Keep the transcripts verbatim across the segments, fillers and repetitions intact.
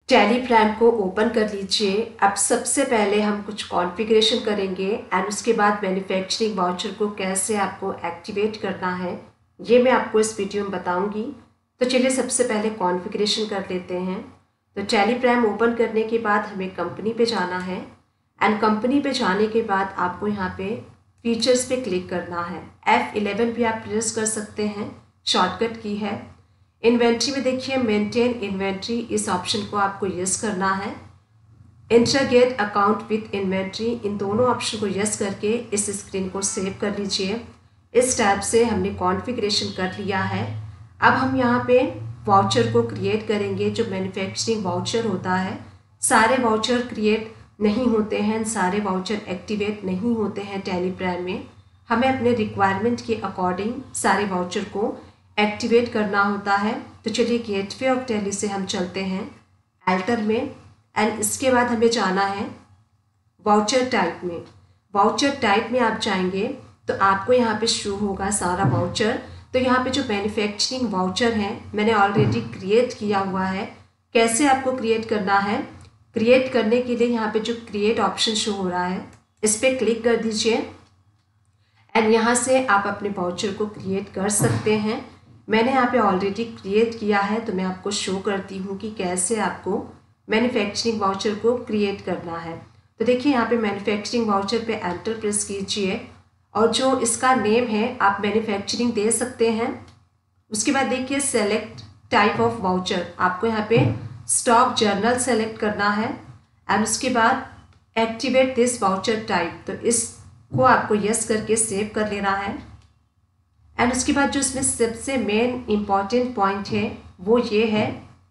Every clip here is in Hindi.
टैली प्राइम को ओपन कर लीजिए। अब सबसे पहले हम कुछ कॉन्फ़िगरेशन करेंगे एंड उसके बाद मैन्युफैक्चरिंग वाउचर को कैसे आपको एक्टिवेट करना है ये मैं आपको इस वीडियो में बताऊंगी। तो चलिए सबसे पहले कॉन्फ़िगरेशन कर लेते हैं। तो टैली प्राइम ओपन करने के बाद हमें कंपनी पे जाना है एंड कंपनी पे जाने के बाद आपको यहाँ पे फीचर्स पे क्लिक करना है। एफ इलेवन भी आप प्रेस कर सकते हैं, शॉर्टकट की है। इन्वेंट्री में देखिए मेंटेन इन्वेंट्री, इस ऑप्शन को आपको यस करना है। इंटरगेट अकाउंट विथ इन्वेंट्री, इन दोनों ऑप्शन को यस करके इस स्क्रीन को सेव कर लीजिए। इस टैब से हमने कॉन्फ़िगरेशन कर लिया है। अब हम यहाँ पे वाउचर को क्रिएट करेंगे। जो मैन्युफैक्चरिंग वाउचर होता है, सारे वाउचर क्रिएट नहीं होते हैं, सारे वाउचर एक्टिवेट नहीं होते हैं टैली प्राइम में। हमें अपने रिक्वायरमेंट के अकॉर्डिंग सारे वाउचर को एक्टिवेट करना होता है। तो चलिए गेटवे ऑफ टैली से हम चलते हैं एल्टर में एंड इसके बाद हमें जाना है वाउचर टाइप में। वाउचर टाइप में आप जाएंगे तो आपको यहाँ पे शो होगा सारा वाउचर। तो यहाँ पे जो मैन्युफैक्चरिंग वाउचर हैं मैंने ऑलरेडी क्रिएट किया हुआ है। कैसे आपको क्रिएट करना है, क्रिएट करने के लिए यहाँ पे जो क्रिएट ऑप्शन शो हो रहा है इस पर क्लिक कर दीजिए एंड यहाँ से आप अपने वाउचर को क्रिएट कर सकते हैं। मैंने यहाँ पे ऑलरेडी क्रिएट किया है तो मैं आपको शो करती हूँ कि कैसे आपको मैन्युफैक्चरिंग वाउचर को क्रिएट करना है। तो देखिए यहाँ पे मैन्युफैक्चरिंग वाउचर पे एंटर प्रेस कीजिए और जो इसका नेम है आप मैन्युफैक्चरिंग दे सकते हैं। उसके बाद देखिए सेलेक्ट टाइप ऑफ वाउचर, आपको यहाँ पे स्टॉक जर्नल सेलेक्ट करना है एंड उसके बाद एक्टिवेट दिस वाउचर टाइप, तो इसको आपको यस करके सेव कर लेना है। एंड उसके बाद जो इसमें सबसे मेन इम्पॉर्टेंट पॉइंट है वो ये है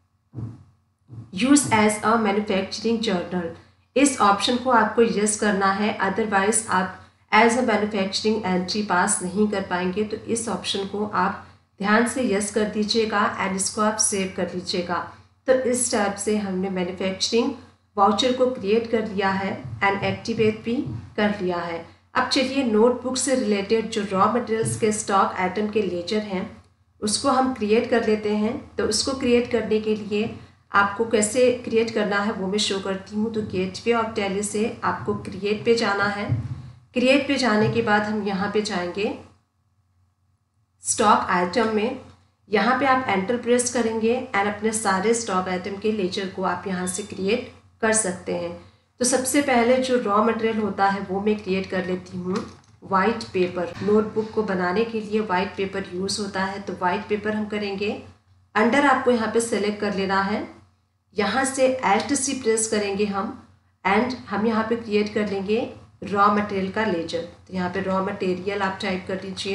use as a manufacturing journal. इस ऑप्शन को आपको यस करना है, अदरवाइज आप as a manufacturing entry pass नहीं कर पाएंगे। तो इस ऑप्शन को आप ध्यान से यस कर दीजिएगा एंड इसको आप सेव कर लीजिएगा। तो इस टाइप से हमने मैन्युफैक्चरिंग वाउचर को क्रिएट कर लिया है एंड एक्टिवेट भी कर लिया है। अब चलिए नोटबुक से रिलेटेड जो रॉ मटेरियल्स के स्टॉक आइटम के लेजर हैं उसको हम क्रिएट कर लेते हैं। तो उसको क्रिएट करने के लिए आपको कैसे क्रिएट करना है वो मैं शो करती हूँ। तो गेटवे ऑफ टैली से आपको क्रिएट पे जाना है। क्रिएट पे जाने के बाद हम यहाँ पे जाएंगे स्टॉक आइटम में। यहाँ पे आप एंटर प्रेस करेंगे एंड अपने सारे स्टॉक आइटम के लेजर को आप यहाँ से क्रिएट कर सकते हैं। तो सबसे पहले जो रॉ मटेरियल होता है वो मैं क्रिएट कर लेती हूँ वाइट पेपर। नोटबुक को बनाने के लिए वाइट पेपर यूज़ होता है, तो वाइट पेपर हम करेंगे। अंडर आपको यहाँ पे सेलेक्ट कर लेना है, यहाँ से एल्ट सी प्रेस करेंगे हम एंड हम यहाँ पे क्रिएट कर लेंगे रॉ मटेरियल का लेजर। तो यहाँ पे रॉ मटेरियल आप टाइप कर लीजिए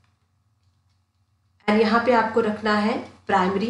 एंड यहाँ पे आपको रखना है प्राइमरी।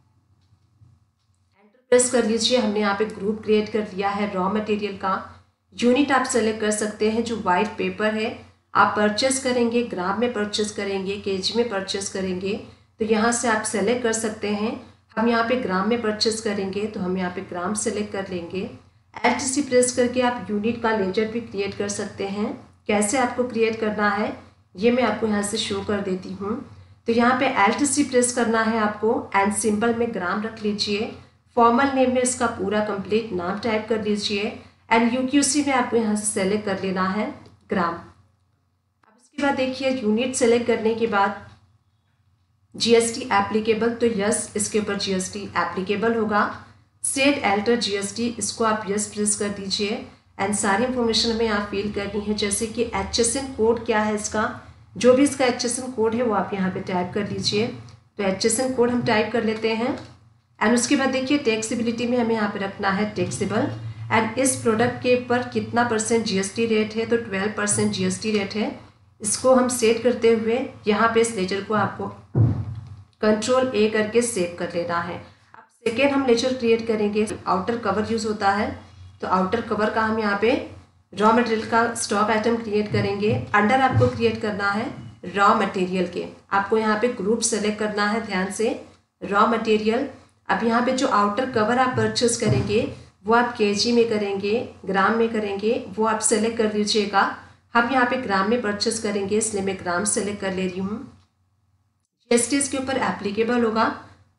प्रेस कर लीजिए, हमने यहाँ पे ग्रुप क्रिएट कर लिया है रॉ मटेरियल का। यूनिट आप सेलेक्ट कर सकते हैं, जो वाइट पेपर है आप परचेस करेंगे, ग्राम में परचेस करेंगे, केजी में परचेस करेंगे, तो यहाँ से आप सेलेक्ट कर सकते हैं। हम यहाँ पे ग्राम में परचेस करेंगे तो हम यहाँ पे ग्राम सेलेक्ट कर लेंगे। एल्ट सी प्रेस करके आप यूनिट का लेजर भी क्रिएट कर सकते हैं। कैसे आपको क्रिएट करना है ये मैं आपको यहाँ से शो कर देती हूँ। तो यहाँ पे एल्ट सी प्रेस करना है आपको एंड सिंबल में ग्राम रख लीजिए। फॉर्मल नेम में इसका पूरा कंप्लीट नाम टाइप कर लीजिए एंड यूक्यूसी में आपको यहाँ से सेलेक्ट कर लेना है ग्राम। अब इसके बाद देखिए यूनिट सेलेक्ट करने के बाद जीएसटी एप्लीकेबल, तो यस इसके ऊपर जीएसटी एप्लीकेबल होगा। सेट एल्टर जीएसटी, इसको आप यस प्रेस कर दीजिए एंड सारी इंफॉर्मेशन हमें यहाँ फिल करनी है, जैसे कि एचएसएन कोड क्या है इसका, जो भी इसका एचएसएन कोड है वो आप यहाँ पे टाइप कर लीजिए। तो एचएसएन कोड हम टाइप कर लेते हैं एंड उसके बाद देखिए टैक्सेबिलिटी में हमें यहाँ पे रखना है टैक्सेबल एंड इस प्रोडक्ट के ऊपर कितना परसेंट जीएसटी रेट है, तो ट्वेल्व परसेंट जीएसटी रेट है। इसको हम सेट करते हुए यहाँ पे इस लेजर को आपको कंट्रोल ए करके सेव कर लेना है। अब सेकेंड हम लेजर क्रिएट करेंगे, आउटर कवर यूज़ होता है, तो आउटर कवर का हम यहाँ पे रॉ मटेरियल का स्टॉक आइटम क्रिएट करेंगे। अंडर आपको क्रिएट करना है रॉ मटेरियल के, आपको यहाँ पे ग्रुप सेलेक्ट करना है ध्यान से, रॉ मटेरियल। अब यहाँ पे जो आउटर कवर आप परचेस करेंगे वो आप केजी में करेंगे, ग्राम में करेंगे, वो आप सेलेक्ट कर लीजिएगा। हम यहाँ पे ग्राम में परचेस करेंगे इसलिए मैं ग्राम सेलेक्ट कर ले रही हूँ। जीएसटी इसके ऊपर एप्लीकेबल होगा।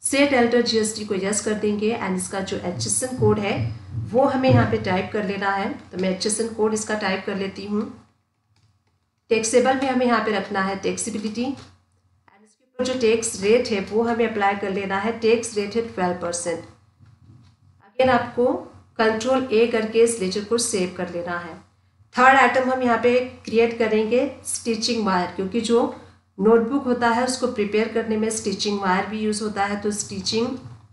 सेट एल्टर जीएसटी को यस कर देंगे एंड इसका जो एच एस एन कोड है वो हमें यहाँ पे टाइप कर लेना है। तो मैं एच एस एन कोड इसका टाइप कर लेती हूँ। टैक्सेबल में हमें यहाँ पे रखना है टैक्सेबिलिटी एंड इसके ऊपर जो टैक्स रेट है वो हमें अप्लाई कर लेना है। टैक्स रेट है ट्वेल्व परसेंट। अगेन आपको कंट्रोल ए करके इस लेजर को सेव कर लेना है। थर्ड आइटम हम यहाँ पे क्रिएट करेंगे स्टिचिंग वायर, क्योंकि जो नोटबुक होता है उसको प्रिपेयर करने में स्टिचिंग वायर भी यूज़ होता है। तो स्टिचिंग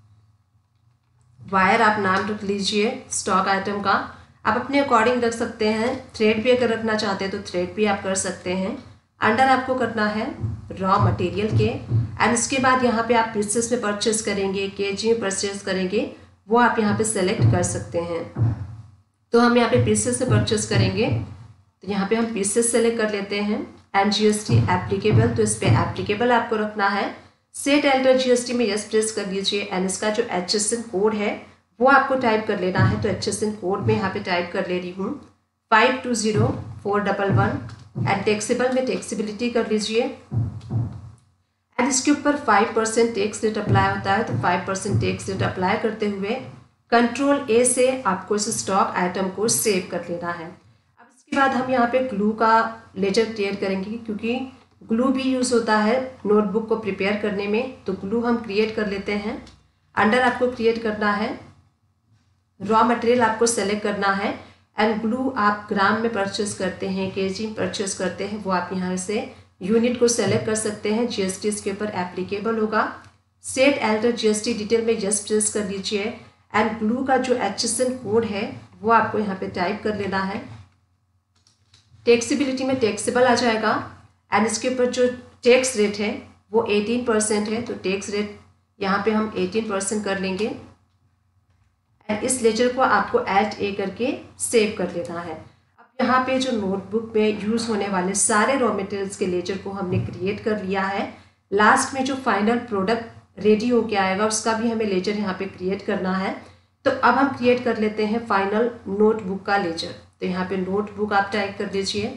वायर आप नाम रख लीजिए स्टॉक आइटम का। आप अपने अकॉर्डिंग रख सकते हैं। थ्रेड भी अगर रखना चाहते हैं तो थ्रेड भी आप कर सकते हैं। अंडर आपको करना है रॉ मटेरियल के एंड उसके बाद यहाँ पे आप पीसेस में परचेस करेंगे, केजी में परचेस करेंगे, वो आप यहाँ पे सेलेक्ट कर सकते हैं। तो हम यहाँ पे पीसेस से परचेस करेंगे, तो यहाँ पे हम पीसेस सेलेक्ट कर लेते हैं एंड जीएसटी एप्लीकेबल, तो इस पर एप्लीकेबल आपको रखना है। सेट एल्टर जीएसटी में यस प्रेस कर लीजिए एंड इसका जो एच एस एन कोड है वो आपको टाइप कर लेना है। तो एच एस एन कोड में यहाँ पे टाइप कर ले रही हूँ five two zero four double one and taxable में टैक्सेबिलिटी कर लीजिए एंड इसके ऊपर five percent tax rate apply होता है। तो five percent tax rate apply करते हुए कंट्रोल ए से आपको इस स्टॉक आइटम को सेव कर लेना है। अब इसके बाद हम यहाँ पे ग्लू का लेजर क्रिएट करेंगे, क्योंकि ग्लू भी यूज़ होता है नोटबुक को प्रिपेयर करने में। तो ग्लू हम क्रिएट कर लेते हैं। अंडर आपको क्रिएट करना है रॉ मटेरियल, आपको सेलेक्ट करना है एंड ग्लू आप ग्राम में परचेस करते हैं, केजी में परचेस करते हैं, वो आप यहाँ से यूनिट को सेलेक्ट कर सकते हैं। जीएसटी इसके ऊपर एप्लीकेबल होगा। सेट एल्टर जीएसटी डिटेल में यस प्रेस कर लीजिए एंड ग्लू का जो एच एस एन कोड है वो आपको यहाँ पे टाइप कर लेना है। टैक्सेबिलिटी में टैक्सेबल आ जाएगा एंड इसके ऊपर जो टैक्स रेट है वो एटीन परसेंट है। तो टैक्स रेट यहाँ पे हम एटीन परसेंट कर लेंगे एंड इस लेजर को आपको एल्ट ए करके सेव कर लेना है। अब यहाँ पे जो नोटबुक में यूज़ होने वाले सारे रॉ मटेरियल्स के लेजर को हमने क्रिएट कर लिया है। लास्ट में जो फाइनल प्रोडक्ट रेडी होके आएगा उसका भी हमें लेजर यहाँ पे क्रिएट करना है। तो अब हम क्रिएट कर लेते हैं फाइनल नोटबुक का लेजर। तो यहाँ पे नोटबुक आप टाइप कर दीजिए,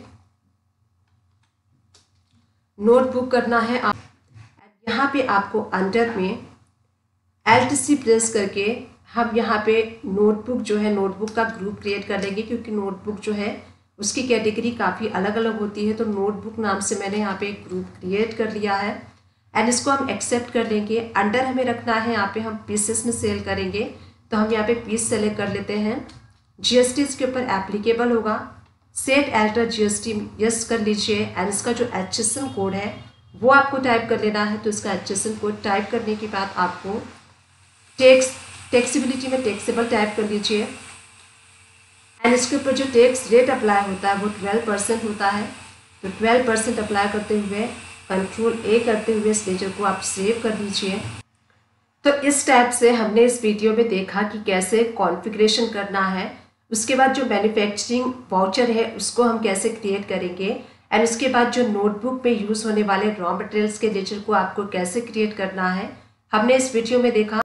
नोटबुक करना है आप। यहाँ पे आपको अंडर में एल्ट सी प्रेस करके हम यहाँ पे नोटबुक जो है नोटबुक का ग्रुप क्रिएट कर लेंगे, क्योंकि नोटबुक जो है उसकी कैटेगरी काफ़ी अलग अलग होती है। तो नोटबुक नाम से मैंने यहाँ पे एक ग्रुप क्रिएट कर लिया है एंड इसको हम एक्सेप्ट कर लेंगे। अंडर हमें रखना है यहाँ पे हम पीसेस में सेल करेंगे, तो हम यहाँ पे पीस सेलेक्ट कर लेते हैं। जीएसटी इसके ऊपर एप्लीकेबल होगा। सेट एल्टर जीएसटी यस कर लीजिए एंड इसका जो एच एस एन कोड है वो आपको टाइप कर लेना है। तो इसका H S N code type करने के बाद आपको टैक्स टैक्सेबिलिटी में टैक्सेबल टाइप कर लीजिए एंड इसके ऊपर जो टैक्स रेट अप्लाई होता है वो ट्वेल्व परसेंट होता है। तो ट्वेल्व परसेंट अप्लाई करते हुए कंट्रोल ए करते हुए इस लेजर को आप सेव कर दीजिए। तो इस टाइप से हमने इस वीडियो में देखा कि कैसे कॉन्फ़िगरेशन करना है। उसके बाद जो मैन्युफैक्चरिंग वाउचर है उसको हम कैसे क्रिएट करेंगे एंड उसके बाद जो नोटबुक में यूज़ होने वाले रॉ मटेरियल्स के लेजर को आपको कैसे क्रिएट करना है हमने इस वीडियो में देखा।